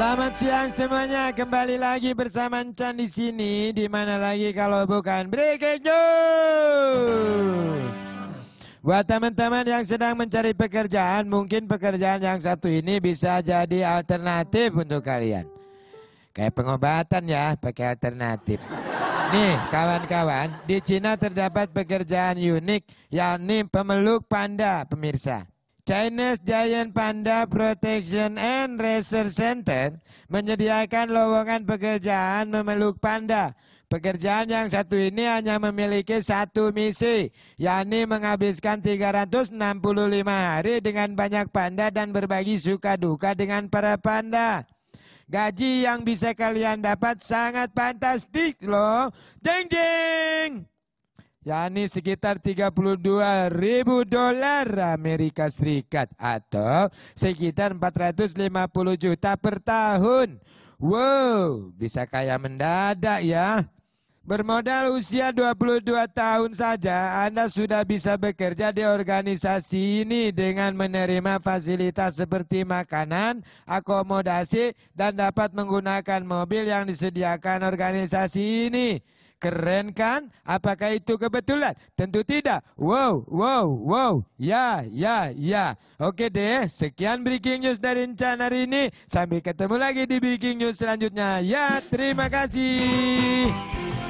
Selamat siang semuanya, kembali lagi bersama Encan di sini. Di mana lagi kalau bukan Breaking News. Buat teman-teman yang sedang mencari pekerjaan, mungkin pekerjaan yang satu ini bisa jadi alternatif untuk kalian. Kayak pengobatan ya, pakai alternatif. Nih kawan-kawan, di Cina terdapat pekerjaan unik, yakni pemeluk panda, pemirsa. Chinese Giant Panda Protection and Research Center menyediakan lowongan pekerjaan memeluk panda. Pekerjaan yang satu ini hanya memiliki satu misi, yakni menghabiskan 365 hari dengan banyak panda dan berbagi suka duka dengan para panda. Gaji yang bisa kalian dapat sangat fantastik loh. Jeng jeng. yakni sekitar 32.000 dolar Amerika Serikat atau sekitar 450 juta per tahun. Wow, bisa kaya mendadak ya. Bermodal usia 22 tahun saja, Anda sudah bisa bekerja di organisasi ini dengan menerima fasilitas seperti makanan, akomodasi, dan dapat menggunakan mobil yang disediakan organisasi ini. Keren kan? Apakah itu kebetulan? Tentu tidak. Wow, wow, wow. Ya, ya, ya. Oke deh, sekian Breaking News dari Encan hari ini. Sampai ketemu lagi di Breaking News selanjutnya. Ya, terima kasih.